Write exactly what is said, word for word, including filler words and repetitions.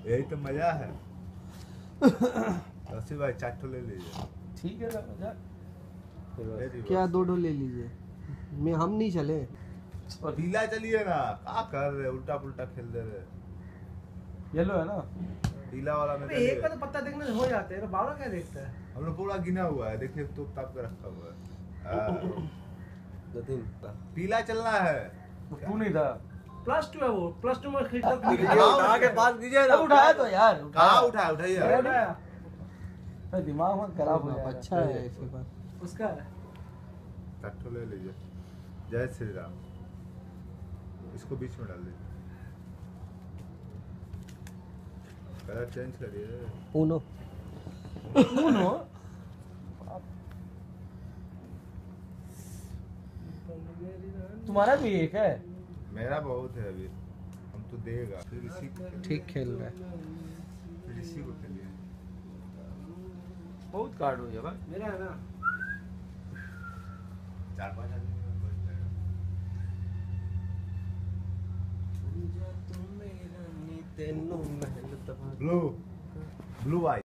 यही तो मजा है। रसी भाई चार ले लीजिए। ठीक है ना मजा। क्या दो डो ले लीजिए, मैं हम नहीं चले। और ढीला चलिए ना, क्या कर रहे उल्टा पुल्टा खेल दे रहे। येलो है ना, ढीला वाला में एक का तो पत्ता देखने से हो जाते हैं, बारह क्या देखता है। हम लोग पूरा गिना हुआ है, देखिए तो ताप के रखा हुआ है। दो तीन पीला चलना है। तू नहीं था, प्लस टू है वो, प्लस टू में खरीदा उठा के पास दीजिए ना। उठाया तो यार, कहाँ उठाया उठाइए। अरे दिमाग मत खराब हो जाएगा। अच्छा है इसके पास, उसका है। टट्टू ले लीजिए। जय श्री राम। इसको बीच में डाल दीजिए। कलर चेंज करिए। ऊनो ऊनो तुम्हारा भी एक है। मेरा बहुत है अभी, हम तो देगा फिर इसी को ठीक खेल रहा है। फिर इसी को खेलिए। बहुत कार्ड हो जाएगा मेरा है ना, चार पांच आदमी में बच जाएगा। ब्लू ब्लू आई।